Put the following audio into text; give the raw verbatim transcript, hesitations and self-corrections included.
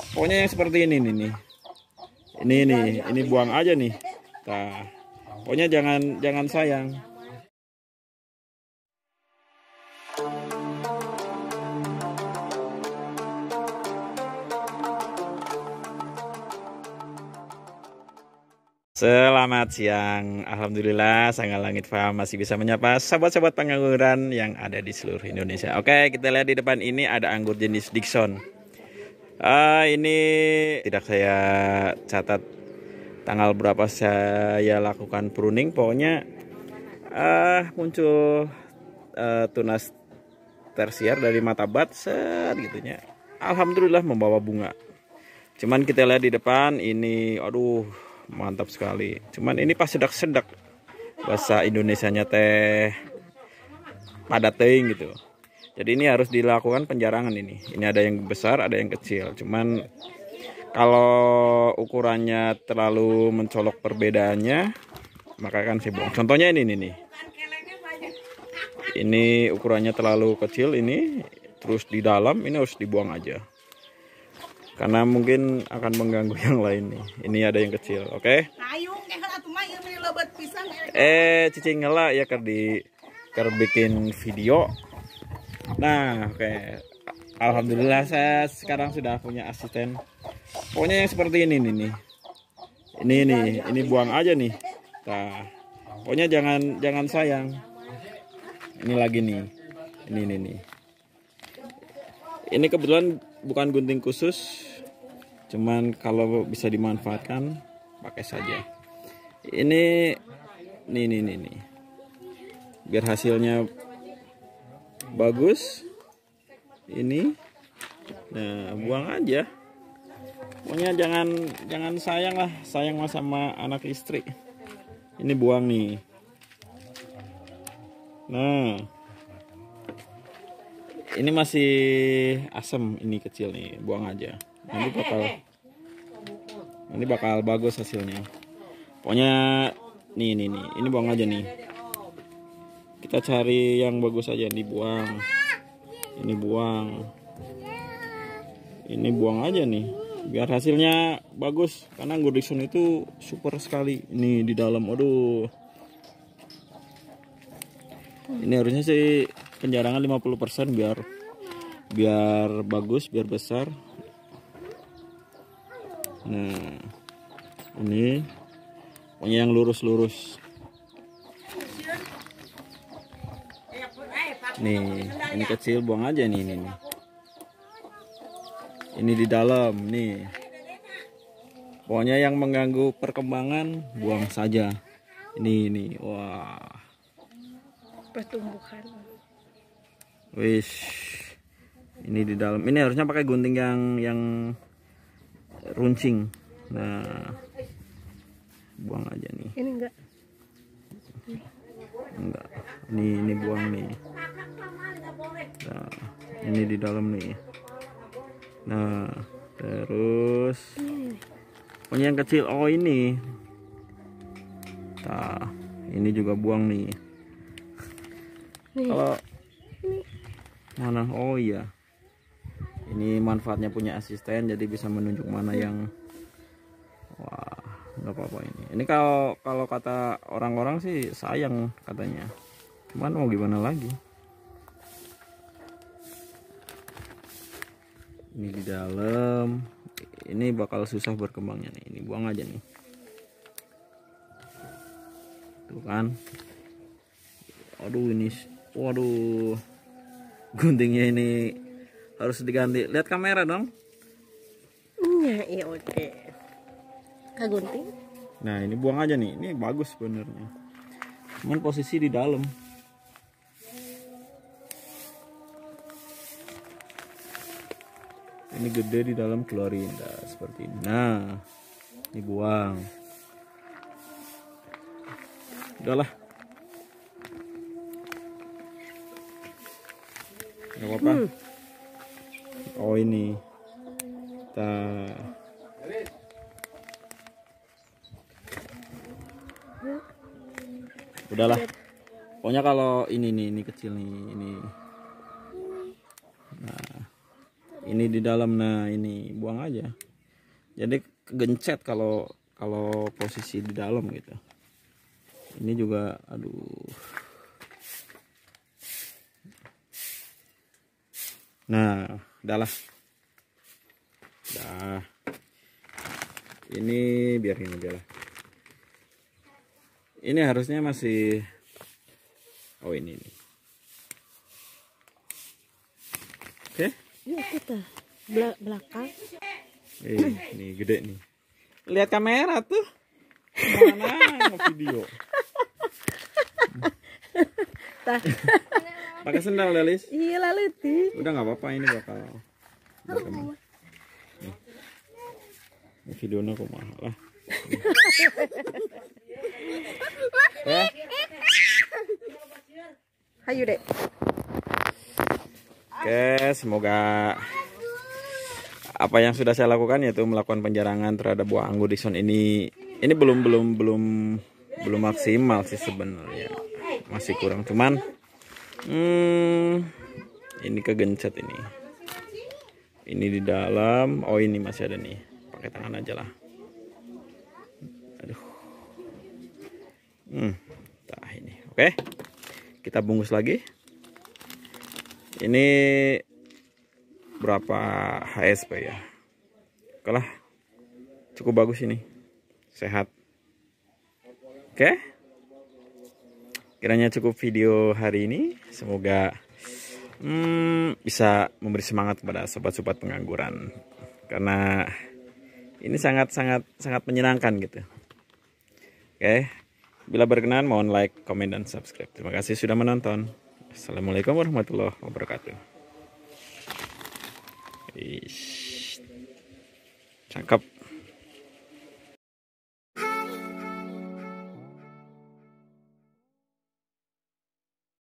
Pokoknya yang seperti ini nih, nih. Ini nih, ini buang aja nih. Nah, pokoknya jangan jangan sayang. Selamat siang, Alhamdulillah Sangga Langit Farm masih bisa menyapa sahabat-sahabat pengangguran yang ada di seluruh Indonesia. Oke, kita lihat di depan ini ada anggur jenis Dickson. Uh, ini tidak saya catat tanggal berapa saya lakukan pruning. Pokoknya uh, muncul uh, tunas tersier dari mata bat set gitunya. Alhamdulillah membawa bunga. Cuman kita lihat di depan ini, aduh mantap sekali. Cuman ini pas sedak-sedak, bahasa Indonesianya teh padat teuing gitu. Jadi ini harus dilakukan penjarangan ini. Ini ada yang besar, ada yang kecil. Cuman kalau ukurannya terlalu mencolok perbedaannya, maka akan saya buang. Contohnya ini nih. Ini ukurannya terlalu kecil ini, terus di dalam ini harus dibuang aja. Karena mungkin akan mengganggu yang lain nih. Ini ada yang kecil, oke? Okay? Eh, cicing ngela ya ker di ker bikin video. Nah, oke. Okay. Alhamdulillah saya sekarang sudah punya asisten. Pokoknya yang seperti ini nih, nih. Ini nih, ini buang aja nih. Nah, pokoknya jangan jangan sayang. Ini lagi nih. Ini ini nih. Ini kebetulan bukan gunting khusus, cuman kalau bisa dimanfaatkan pakai saja. Ini nih nih nih nih, biar hasilnya bagus. Ini, nah buang aja. Pokoknya jangan jangan sayang lah, sayang mas sama anak istri. Ini buang nih. Nah. Ini masih asam, ini kecil nih, buang aja. Nanti bakal, nanti bakal bagus hasilnya. Pokoknya nih nih nih, ini buang aja nih. Kita cari yang bagus aja, dibuang. Ini buang. Ini buang aja nih, biar hasilnya bagus. Karena anggur Dickson itu super sekali. Ini di dalam, aduh. Ini harusnya sih penjarangan lima puluh persen biar biar bagus, biar besar. Nah, ini pokoknya yang lurus-lurus. Nih, ini kecil buang aja nih, ini nih. Ini di dalam nih. Pokoknya yang mengganggu perkembangan buang saja. Ini ini, wah. Pertumbuhan. Wish, ini di dalam. Ini harusnya pakai gunting yang yang runcing. Nah, buang aja nih. Ini enggak. Enggak. Ini ini buang nih. Nah, ini di dalam nih. Nah, terus pokoknya yang kecil. Oh ini. Nah, ini juga buang nih. Kalau mana? Oh iya, ini manfaatnya punya asisten, jadi bisa menunjuk mana yang, wah nggak apa-apa ini. Ini kalau kalau kata orang-orang sih sayang katanya, cuman mau gimana lagi. Ini di dalam, ini bakal susah berkembangnya nih. Ini buang aja nih, tuh kan. Aduh ini, waduh, guntingnya ini harus diganti. Lihat kamera dong. Iya, iya oke. Kak gunting. Nah ini buang aja nih. Ini bagus sebenarnya. Cuman posisi di dalam. Ini gede di dalam, keluarin. Nah, seperti ini. Nah, ini buang. Udahlah. Gak apa-apa. Hmm. Oh ini. Kita udahlah. Pokoknya kalau ini nih, ini kecil nih, ini. Nah, Ini di dalam, nah ini buang aja. Jadi kegencet kalau kalau posisi di dalam gitu. Ini juga, aduh. Nah, udahlah. Dah. Ini biar ini biarlah. Ini harusnya masih, oh ini nih. Oke? Iya kita Bel belakang. Eh, nih gede nih. Lihat kamera tuh. Mana video? Pakai sendal Delis. Iya lalu ti. Udah nggak apa-apa, ini bakal. Nih. Ini videonya kok mahal lah. Ya. Hayu dek. Oke, semoga apa yang sudah saya lakukan yaitu melakukan penjarangan terhadap buah anggur Dickson ini ini belum belum belum belum maksimal sih sebenarnya, masih kurang, cuman hmm, ini kegencet ini ini di dalam. Oh ini masih ada nih, pakai tangan aja lah. Aduh, hmm, nah ini oke, kita bungkus lagi. Ini berapa H S P ya? Oke lah, cukup bagus ini, sehat. Oke, kiranya cukup video hari ini. Semoga hmm, bisa memberi semangat kepada sobat-sobat pengangguran, karena ini sangat sangat sangat menyenangkan gitu. Oke, bila berkenan mohon like, komen, dan subscribe. Terima kasih sudah menonton. Assalamualaikum warahmatullahi wabarakatuh. Ish, cakep.